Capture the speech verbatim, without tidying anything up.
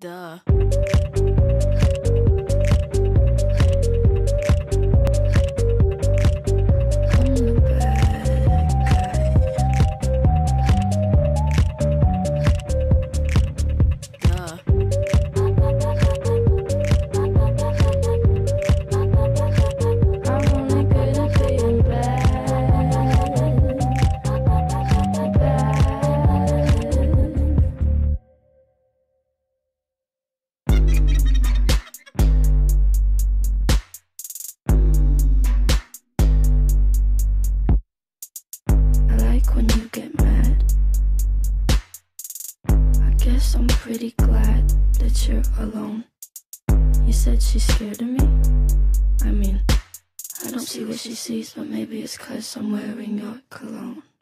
Duh. When you get mad, I guess I'm pretty glad that you're alone. You said she's scared of me. I mean, I don't see what she sees, but maybe it's 'cause I'm wearing your cologne.